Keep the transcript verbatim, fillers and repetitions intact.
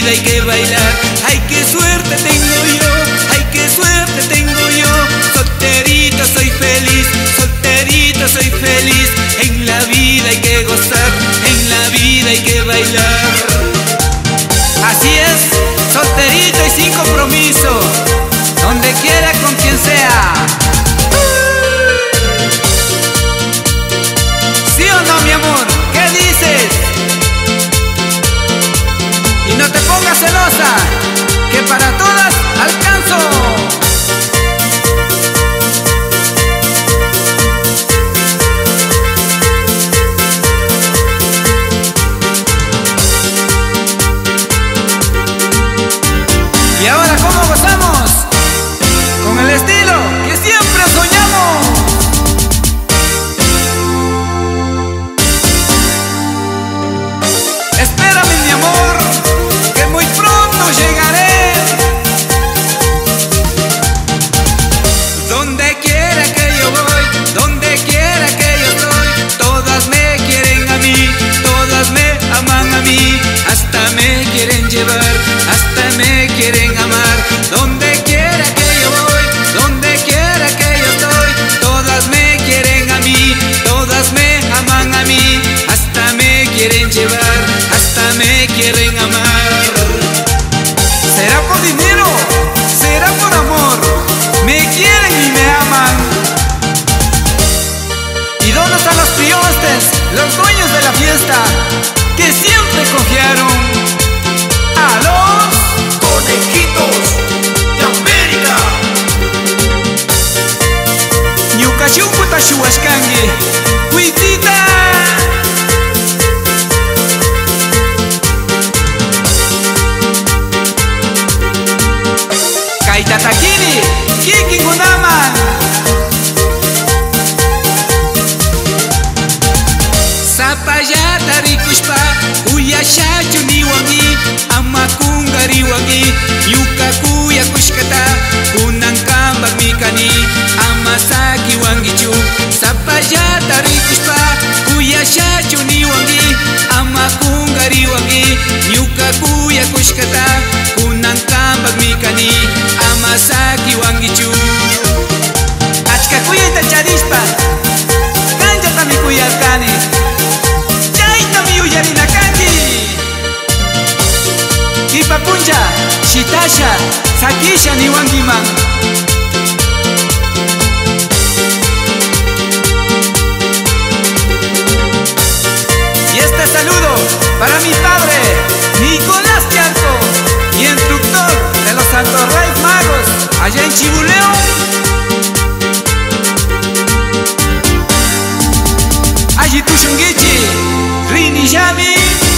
vida hay que bailar. Ay, qué suerte tengo yo, ay, qué suerte tengo yo. Solterito soy feliz, solterito soy feliz. En la vida hay que gozar, en la vida hay que bailar. Así es, solterito y sin compromiso, donde quiera con quien sea. ¿Sí o no, mi amor? ¿Qué dices? Y no te pongas celosa, que para todas alcanzo. Y ahora, ¿cómo gozamos? Con el estilo que siempre soñamos. Espérame, mi amor, que muy pronto llegaré. Donde quiera que yo voy, donde quiera que yo estoy, todas me quieren a mí, todas me aman a mí. Hasta me quieren llevar, hasta me quieren amar. Donde quiera que yo voy, donde quiera que yo estoy, todas me quieren a mí, todas me aman a mí. Hasta me quieren llevar, hasta me quieren amar. ¿Será por dinero? ¿Será por amor? Me quieren y me aman. ¿Y dónde están los priostes, los dueños de la fiesta, que siempre confiaron a los conejitos de América? Ñuqashunkuta shuwashkanki, cuitita. Kaytatakiri, kikinkunaman. Sapallata rikushpa, uyashachu niwanki, amakunga riwanki. Ñuka kuyakushkata, kunankambak mikani, amasaki wankichu. Sapallata rikushpa, uyashachu niwanki, amakunga riwanki. Ñuka kuyakushkata, kunankambak mikani, amasaki wankichu. Achka kuyayta charishpa, kanchata mikuyarkani, chayta miyuyarina kanki. Kipapuncha, shitasha, sakisha niwankiman. Y este saludo para mi padre, Nicolás Charco, y instructor de los Santos Reyes Magos, allá en Chibuleo. Allí tu shungichi, Rini Yami.